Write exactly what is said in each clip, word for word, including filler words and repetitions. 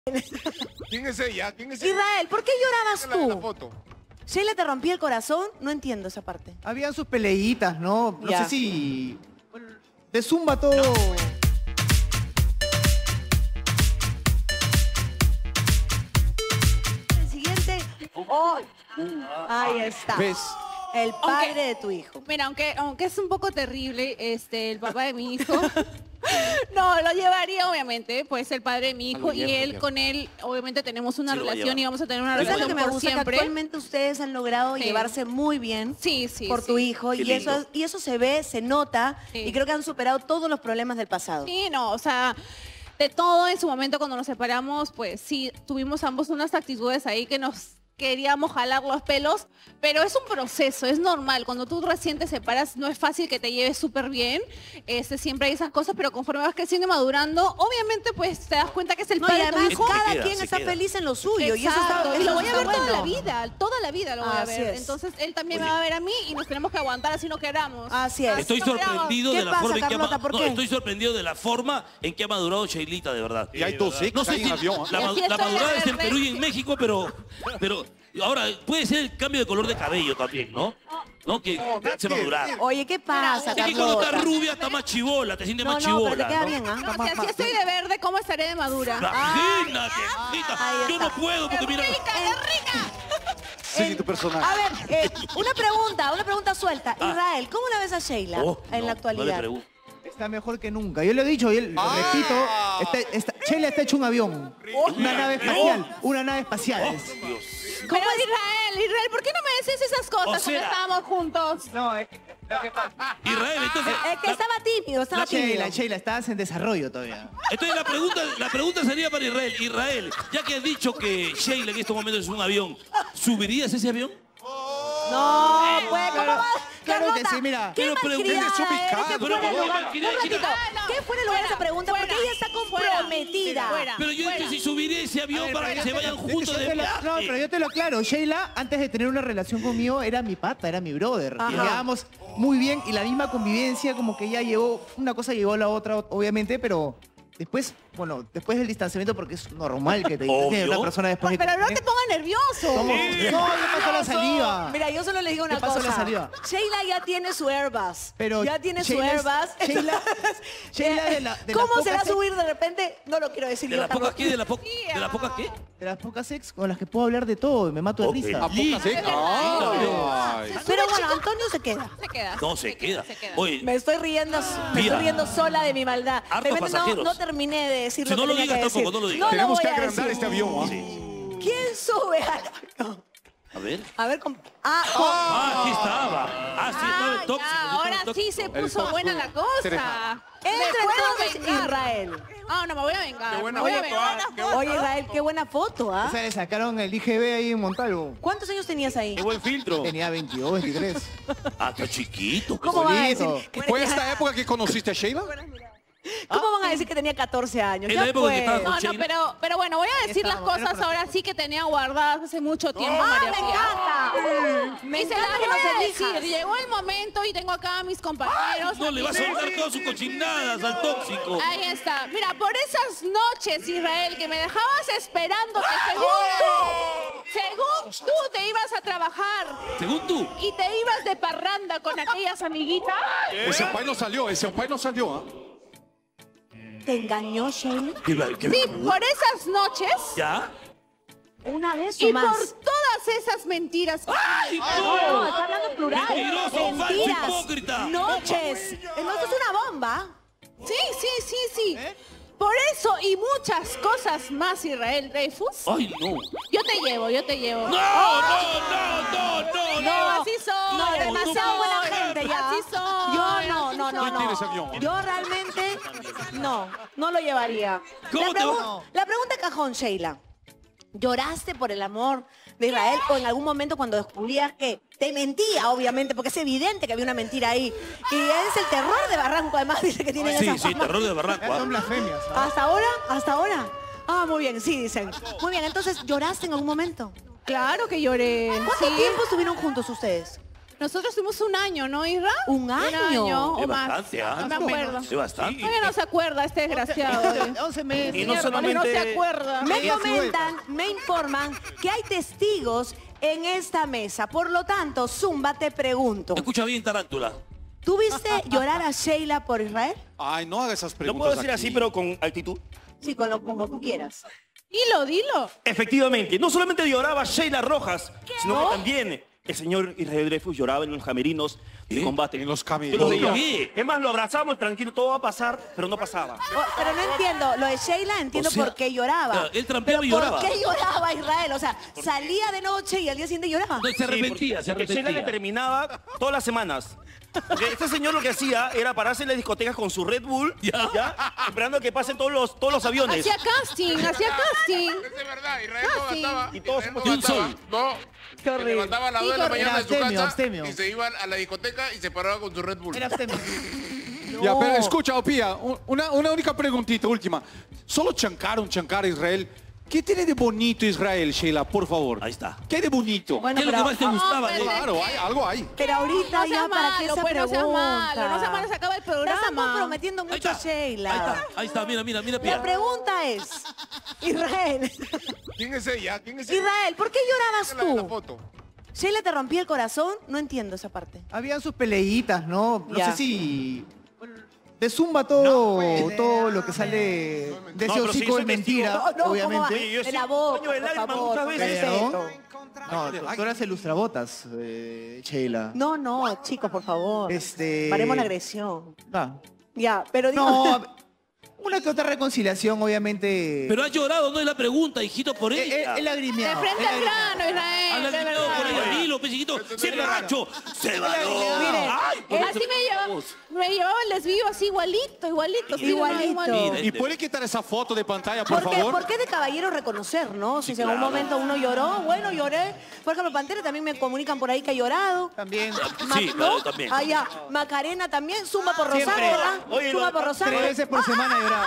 ¿Quién es ella? ¿Quién es ella? Israel, ¿por qué llorabas La, la tú? foto. ¿Sheila te rompía el corazón? No entiendo esa parte. Habían sus peleitas, ¿no? No Ya. sé si... bueno, de Zumba todo... El siguiente... ¡Oh! Ahí está. ¿Ves? El padre Aunque- de tu hijo. Mira, aunque, aunque es un poco terrible, este, el papá de mi hijo, no, lo llevaría obviamente, pues el padre de mi hijo, lo y llevo, lo él llevo. con él, obviamente tenemos una Sí, lo va a relación llevar. y vamos a tener una Pero ¿sabes lo relación que me por gusta? Que siempre. actualmente ustedes han logrado Sí. llevarse muy bien Sí, sí, por sí. tu hijo Qué y eso, lindo. y eso se ve, se nota Sí. y creo que han superado todos los problemas del pasado. Sí, no, o sea, de todo en su momento cuando nos separamos, pues sí, tuvimos ambos unas actitudes ahí que nos queríamos jalar los pelos, pero es un proceso, es normal. Cuando tú recién te separas, no es fácil que te lleves súper bien. Este, siempre hay esas cosas, pero conforme vas creciendo y madurando, obviamente pues te das cuenta que es el No, y padre de tu además hijo. Se cada queda, quien se está queda. feliz en lo suyo y eso Exacto, está, y eso lo voy a está ver toda bueno. la vida, toda la vida lo voy a Así ver. es. Entonces él también Oye. me va a ver a mí y nos tenemos que aguantar así no queramos. Así es. Estoy no queramos. sorprendido ¿Qué de la pasa, forma en que ha Carlota? ma- ¿Por no, qué? estoy sorprendido de la forma en que ha madurado Sheilita, de verdad. Y hay dos ex No sé ahí si en avión. la, ¿eh? ma- Aquí la estoy madurada de es en verde. Perú y en México, pero, pero ahora puede ser el cambio de color de cabello también, ¿no? ¿No? Que te hace madurar. Oye, ¿qué pasa, Así que cuando Carlota? estás rubia está más chivola, te sientes No, más no, chivola. pero te queda ¿no? bien, ¿ah? No, si así estoy de verde, ¿cómo estaré de madura? Imagínate, ahí hijita, yo no está. puedo porque mira... Sí, tu personaje. A ver, eh, una pregunta, una pregunta suelta. Ah. Israel, ¿cómo la ves a Sheila Oh, en no, la No actualidad? le pregunto. Está mejor que nunca. Yo lo he dicho, yo lo Ah. repito. Está, está- Sheila está hecho un avión. Una nave espacial. Una nave espacial. Oh, es. Dios. Pero Israel, Israel, ¿por qué no me decís esas cosas O cuando sea- estábamos juntos? No, es Israel, entonces... Es que la- estaba tímido, estaba la tímido. Sheila, Sheila, estás en desarrollo todavía. Entonces la pregunta, la pregunta sería para Israel. Israel, ya que has dicho que Sheila en estos momentos es un avión, ¿subirías ese avión? No, pues, ¿cómo Claro, va? claro que Carlota, sí, mira. qué Pero malcriada pregunta eres, desubicada, qué pero fuera de ¿cómo lugar. malcriada? Un ratito, Ah, no, ¿qué fuera de lugar fuera, esa pregunta? fuera, Porque ella está fuera, comprometida. fuera. Pero yo dije si subiría ese avión A ver, para pero que yo se te lo- vayan yo juntos te- de yo te lo- viaje. No, pero yo te lo aclaro. Sheila, antes de tener una relación conmigo, era mi pata, era mi brother. Y Ajá. llevábamos muy bien y la misma convivencia, como que ya llegó, una cosa llegó a la otra, obviamente, pero después, bueno, después del distanciamiento, porque es normal que te Obvio. distancies de una persona después de Pero no que- te pongas nervioso. ¿Cómo? No, ya pasó la saliva. Mira, yo solo les digo una ¿Qué pasó cosa. la saliva? Sheila ya tiene su Airbus. Pero ya tiene Sheila su es- Airbus. Sheila- Sheila de la- de las ¿Cómo se va a pocas ex- subir de repente? No lo quiero decir ¿De yo, las pocas Carlota. qué? ¿De las po- de las pocas qué? De las pocas ex con las que puedo hablar de todo y me mato de Ok. risa. ¿A pocas ex? Ay. Pero bueno, Antonio se queda. Se queda. No, se queda. Se queda. Oye, Me estoy riendo, me Mira. estoy riendo sola de mi maldad. Hartos De repente no, pasajeros. no terminé de decir Si lo no que lo tenía digas que decir. tampoco, no lo digas. No lo Tenemos voy que a agrandar decir. este avión. ¿ah? ¿Quién sube al avión? a ver. A ver, comp- ah, oh, Ah, aquí estaba. Ah, sí, estaba Ah, el tóxico. ya, sí, estaba ahora el tóxico. sí se El puso tóxico. buena la cosa. Cereja. Me entra puedo entonces vengar. Israel. Ah, no, me voy a vengar. Qué buena me voy a foto, vengar. ah, qué buena- Oye, Israel, qué buena foto, ¿ah? O sea, le sacaron el I G B ahí en Montalvo. ¿Cuántos años tenías ahí? Qué buen filtro. Tenía veintidós, veintitrés. Ah, está chiquito. ¿Cómo van a decir? bonito. que ¿Fue tenía- esta época que conociste a Sheila? ¿Cómo van a decir que tenía catorce años? En Ya la época que fue. estaba No, no, Sheila. pero, pero bueno, voy a decir las Estábamos, cosas era para- ahora sí que tenía guardadas hace mucho tiempo, ¡Ah, María me Pía. encanta! Me Y se encanta las que voy nos a elijas. decir. Llegó el momento y tengo acá a mis compañeros. No le va a aquí. soltar todas sus cochinadas al tóxico. Ahí está. Mira, por esas noches, Israel, que me dejabas esperando que según tú, según tú te ibas a trabajar Según tú. y te ibas de parranda con aquellas amiguitas. Ese pai no salió, ese pai no salió. ¿ah? ¿Te engañó, Sheila? ¿Qué va- qué- Sí, por esas noches ¿Ya? Una vez y o más. por todas esas mentiras. ¡Ay, No, no, no! está hablando en plural. Mentiroso, falso, Mentiras. hipócrita. Noches. No, esto es una bomba. Sí, sí, sí, sí. Por eso y muchas cosas más, Israel Dreyfus, ¡Ay, no! yo te llevo, yo te llevo. ¡No, no, no, no, no! No, así soy. No, demasiado buena gente ya. Así soy. Yo no, así no, no, soy. no. tienes avión? Yo realmente no, no lo llevaría. ¿Cómo La, te pregu- va? la pregunta cajón, Sheila. ¿Lloraste por el amor de Israel o en algún momento cuando descubrías que te mentía, obviamente, porque es evidente que había una mentira ahí? Y es el terror de Barranco, además, dice que tienen Sí, esa sí, fama. terror de barranco. Ya ¿ah? son blasfemias. ¿ah? ¿Hasta ahora? ¿Hasta ahora? Ah, muy bien, sí, dicen. Muy bien, entonces, ¿lloraste en algún momento? Claro que lloré. ¿Cuánto sí. tiempo estuvieron juntos ustedes? Nosotros tuvimos un año, ¿no, Isra? ¿Un año? Un año Es o más. bastante, ¿ah? No me acuerdo. Es bastante. Todavía no se acuerda este desgraciado. eh. once meses. Y no Miércoles, solamente- no se acuerda. Me Ida y comentan, me informan que hay testigos en esta mesa. Por lo tanto, Zumba, te pregunto. Escucha bien, Tarántula. ¿Tú viste llorar a Sheila por Israel? Ay, no hagas esas Lo preguntas puedo decir aquí. así, pero con actitud. Sí, con lo como tú quieras. Dilo, dilo. Efectivamente, no solamente lloraba Sheila Rojas, sino que también el señor Israel Dreyfus lloraba en los camerinos de ¿Eh? combate. En los Yo lo camerinos. veía. ¿Qué? Es más, lo abrazamos, tranquilo, todo va a pasar, pero no pasaba. Oh, pero no entiendo, lo de Sheila entiendo O sea, por qué lloraba. claro, él trampeaba pero y lloraba. ¿por qué lloraba Israel? O sea, salía de noche y al día siguiente lloraba. No, se arrepentía, se Porque Sheila le arrepentía. terminaba todas las semanas. Porque este señor lo que hacía era pararse en las discotecas con su Red Bull, Ya. ¿ya? Esperando a que pasen todos los, todos los aviones. Hacía casting, hacía casting. Es de verdad, Israel no Casi. gastaba. Y todos Israel no de un gastaba. sol. No. Qué Se horrible. levantaba a las Sí, dos de la qué mañana de su abstemio, casa abstemio. y se iba a la discoteca y se paraba con su Red Bull. Era abstemio. Ya, pero escucha, Opía, una, una única preguntita, última. Solo chancaron, chancar a Israel. ¿Qué tiene de bonito Israel, Sheila, por favor? Ahí está. ¿Qué hay de bonito? Bueno, ¿Qué es lo que pero, más te gustaba de él? pero- Claro, hay, algo hay. pero ahorita No ya seas para qué malo, esa pues no seas pregunta. malo, no seas malo, se acaba el La están programa. comprometiendo Ahí mucho a está. Sheila. Ahí está, ahí está, mira, mira, mira, La Pía. pregunta es, Israel, ¿Quién es ella? ¿Quién es ella? Israel, ¿por qué llorabas La de la tú? foto. ¿Sheila te rompía el corazón? No entiendo esa parte. Habían sus peleitas, ¿no? No Ya. sé si... De Zumba todo, todo lo que sale de ese No, pero hocico sí, es soy mentira, No, no, ¿cómo va? obviamente. Oye, yo De sí, la boca, baño de por lágrimas favor, muchas con veces. Pero- respeto. No, tú, tú eras el lustrabotas, eh, Sheila. No, no, chicos, por favor. Este- Paremos la agresión. Ah. Ya, pero digo... No, una que otra reconciliación, obviamente. Pero ha llorado, no es la pregunta, hijito, por Él, ella. él, él ha De grimiado. frente él ha al grimiado. grano, Israel. Habla de de todo por verdad. ella, dilo, pechito. Se borracho, se való. Miren, Ay, por Así eso- me llevaba, me llevaba el desvío así igualito, igualito. sí, Igualito. Mira, ¿Y este- puede quitar esa foto de pantalla, por ¿Por qué, favor? ¿Por qué de caballero reconocer, no? Si en algún claro. momento uno lloró, bueno, lloré. Por ejemplo, Pantera también me comunican por ahí que ha llorado. También. Ma- Sí, claro, también. Ah, ya. Macarena también, Zumba por Siempre. Rosángela. Oye, Zumba lo- por Rosángela. Tres veces por semana lloraba.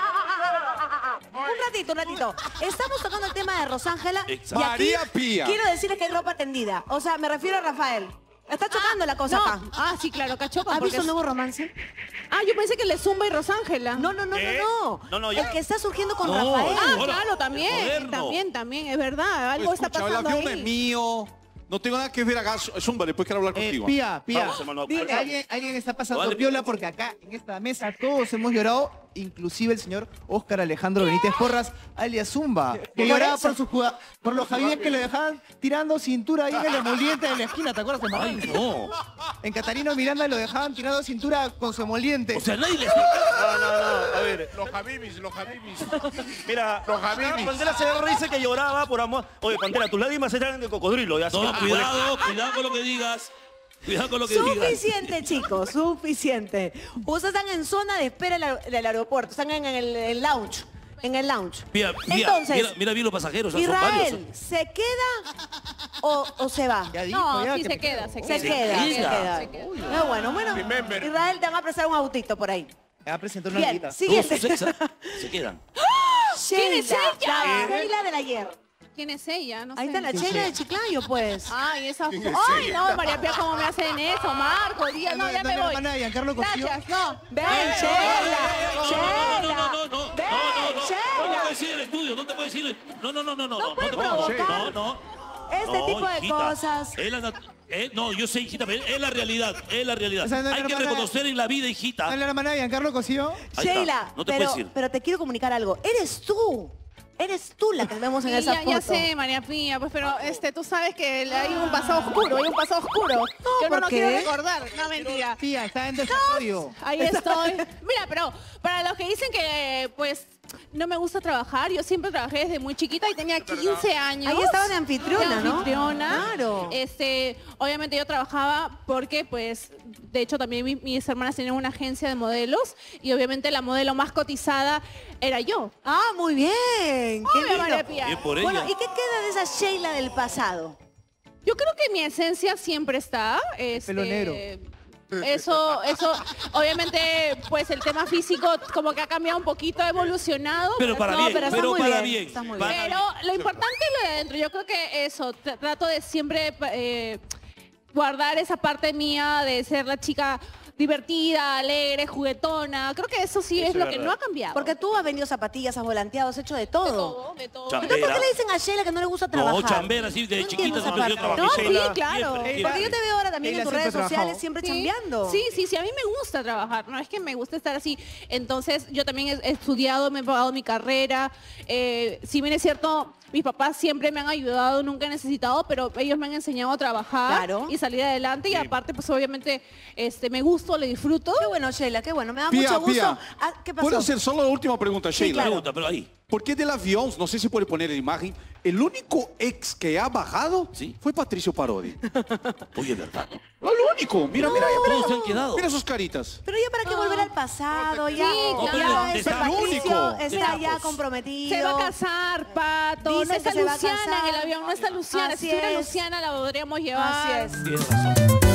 Un ratito, un ratito. Estamos tocando el tema de Rosángela. Exacto. y aquí María Pía. Quiero decirles que hay ropa tendida. O sea, me refiero a Rafael. Está chocando la cosa No. acá. Ah, sí, claro, cachopa. ¿Has porque visto un es- nuevo romance? Ah, yo pensé que le Zumba y Rosángela. No, no, no, ¿Eh? no, no. No, no, ya. El que está surgiendo con No, Rafael. Ah, Ahora, claro, también, moderno. también, también, es verdad. Algo Pues, está escucha, el pasando avión ahí. es mío. No tengo nada que ver acá. Zumba, después quiero hablar Eh, contigo. Pía, Pía. Vamos, hermano. Dile, alguien, alguien está pasando Vale. piola porque acá, en esta mesa, todos hemos llorado, inclusive el señor Óscar Alejandro Benítez Porras, alias Zumba, que Por lloraba eso. por su jugada, por los Javier que lo dejaban tirando cintura ahí en el emoliente de la esquina, ¿te acuerdas? En Ay, Barranco? no. En Catarino Miranda lo dejaban tirando cintura con su emoliente. O sea, nadie le... No, no, no. A ver, Los Habibis, los Habibis. mira. Los Habibis. Pantera se dice que lloraba por amor. Oye, Pantera, tus lágrimas eran de cocodrilo. Ya, así No, que- cuidado, cuidado con lo que digas. Cuidado con lo que digas. Suficiente, chicos, suficiente. Ustedes están en zona de espera del aer- del aeropuerto, están en el, el lounge, en el lounge. Mira, mira, Entonces, mira, mira bien los pasajeros, o sea, son varios. Israel, ¿se queda o, o se va? Ya dijo, No, ya, sí que se me queda, quedo. se Se queda. queda, se queda. queda. Se queda. No, bueno, bueno. Remember. Israel, te van a prestar un autito por ahí. Me va a presentar una Bien, amiguita. Todos siguiente. sus ex se quedan. Sheila, ¿Quién es ella? la Sheila del ayer. ¿Quién es ella? No Ahí sé. está la Sheila de Chiclayo, pues. Ay, esa... ¿Quién es Ay, ella? no, María Pía, ¿cómo me hacen eso? Marco, Díaz, no, ya ¿No me es la voy. hermana de Giancarlo Cosío? Gracias, no. Ven, No, Sheila. no, no, Sheila. no, no, no, no, Ven, no, no, no te Sheila. puedes ir del estudio, no te puedes ir. No, no, no, no, no, no, puede te puedes. provocar No, no. Este No, tipo de hijita, cosas. es la nat- eh, no, yo sé, hijita, pero es la realidad, es la realidad. Esa no es Hay la que hermana- reconocer en la vida, hijita. ¿No es la hermana de Giancarlo Cosío? Ahí está, Sheila, no te pero, puedes ir. pero te quiero comunicar algo. Eres tú. Eres tú la que vemos en Sí, esa ya, foto. ya sé, María Pía, pues, pero este, tú sabes que hay un pasado oscuro, hay un pasado oscuro. que uno ¿por no qué? quiere recordar. No, mentira. Tía, está en desarrollo. Ahí estoy. Mira, pero para los que dicen que, pues, no me gusta trabajar, yo siempre trabajé desde muy chiquita y tenía quince años. Ahí estaba de anfitriona, De ¿no? anfitriona. Claro. Este, obviamente yo trabajaba porque, pues, de hecho también mi- mis hermanas tenían una agencia de modelos y obviamente la modelo más cotizada era yo. Ah, muy bien. Qué Obvio, lindo. María Pía. Bien por Bueno, ella. ¿y qué queda de esa Sheila del pasado? Yo creo que mi esencia siempre está. este, Pelo negro. Eso, eso, obviamente, pues el tema físico como que ha cambiado un poquito, ha evolucionado. Pero para No, bien, pero pero, está muy para bien, bien. está muy para Pero lo importante es lo de adentro. Yo creo que eso, tra- trato de siempre eh, guardar esa parte mía de ser la chica divertida, alegre, juguetona. Creo que eso sí Eso es es lo que verdad. no ha cambiado. Porque tú has vendido zapatillas, has volanteado, has hecho de todo. de todo, de todo. Chambera. Entonces, ¿por qué le dicen a Sheila que no le gusta trabajar? No, chambera, así de No chiquita entiendo esa siempre yo parte. trabajé. No, sí, Sheila, claro. siempre, Ey, Porque yo te veo ahora también Ella en tus siempre redes ha sociales trabajado. siempre Sí. chambeando. Sí, sí, sí, a mí me gusta trabajar, no es que me gusta estar así. Entonces, yo también he he estudiado, me he pagado mi carrera. Eh, si bien es cierto, mis papás siempre me han ayudado, nunca he necesitado, pero ellos me han enseñado a trabajar Claro. y salir adelante. Y aparte, pues obviamente, este, me gusto, le disfruto. Qué bueno, Sheila, qué bueno. Me da Pía, mucho gusto. Pía, Ah, ¿qué pasó? ¿puedo hacer solo la última pregunta, Sheila? claro. Pregunta, pero ahí. ¿Por qué del avión, no sé si puede poner la imagen, el único ex que ha bajado Sí. fue Patricio Parodi? Oye, es verdad. Lo único. Mira, mira, mira. Todos se han quedado. Mira sus caritas. Pero ya para qué volver al pasado, ya, Sí, ya claro. este Es el Patricio único. está ya Estamos. comprometido. Se va a casar, Pato. Dice no está que se va a Luciana casar. en el avión, no está Luciana. Así si estuviera es. Luciana la podríamos llevar. Así es. Tienes razón.